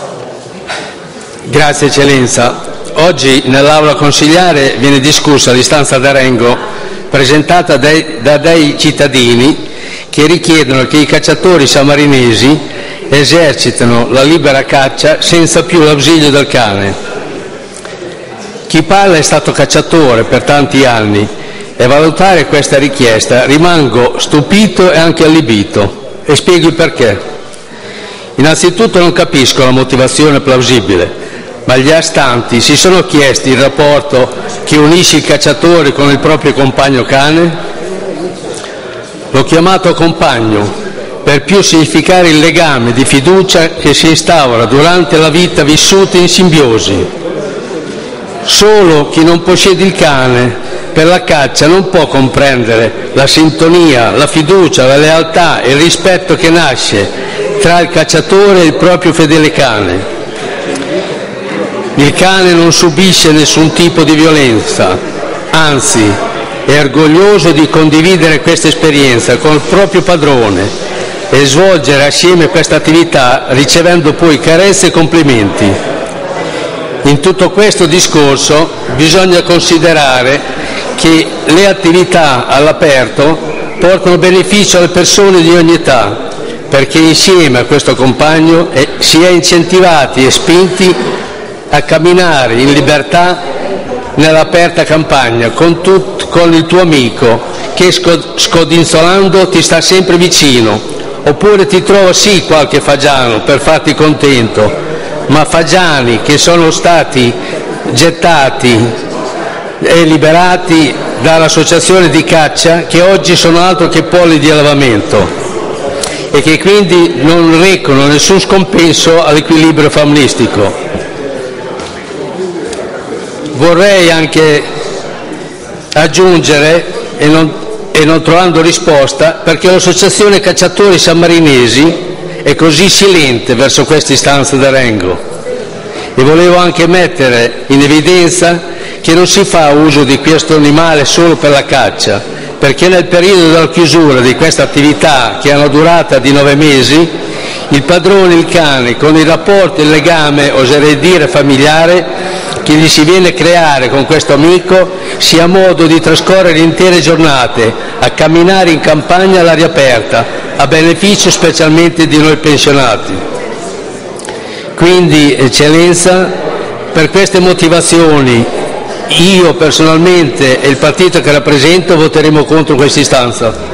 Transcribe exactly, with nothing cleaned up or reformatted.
Grazie Eccellenza. Oggi nell'Aula consiliare viene discussa l'istanza d'Arengo presentata dai, da dei cittadini che richiedono che i cacciatori sammarinesi esercitino la libera caccia senza più l'ausilio del cane. Chi parla è stato cacciatore per tanti anni e a valutare questa richiesta rimango stupito e anche allibito, e spiego il perché. Innanzitutto non capisco la motivazione plausibile, ma gli astanti si sono chiesti il rapporto che unisce il cacciatore con il proprio compagno cane? L'ho chiamato compagno per più significare il legame di fiducia che si instaura durante la vita vissuta in simbiosi. Solo chi non possiede il cane per la caccia non può comprendere la sintonia, la fiducia, la lealtà e il rispetto che nasce tra il cacciatore e il proprio fedele cane. Il cane non subisce nessun tipo di violenza, anzi è orgoglioso di condividere questa esperienza con il proprio padrone e svolgere assieme questa attività ricevendo poi carezze e complimenti. In tutto questo discorso bisogna considerare che le attività all'aperto portano beneficio alle persone di ogni età, perché insieme a questo compagno si è incentivati e spinti a camminare in libertà nell'aperta campagna con, tut, con il tuo amico che scodinzolando ti sta sempre vicino, oppure ti trova sì qualche fagiano per farti contento, ma fagiani che sono stati gettati e liberati dall'associazione di caccia, che oggi sono altro che polli di allevamento e che quindi non recano nessun scompenso all'equilibrio faunistico. Vorrei anche aggiungere, e non, e non trovando risposta, perché l'associazione cacciatori sammarinesi è così silente verso questa istanza d'Arengo, e volevo anche mettere in evidenza che non si fa uso di questo animale solo per la caccia, perché nel periodo della chiusura di questa attività, che ha una durata di nove mesi, il padrone, il cane, con il rapporto e il legame, oserei dire familiare, che gli si viene a creare con questo amico, sia modo di trascorrere intere giornate a camminare in campagna all'aria aperta, a beneficio specialmente di noi pensionati. Quindi, Eccellenza, per queste motivazioni io personalmente e il partito che rappresento voteremo contro questa istanza.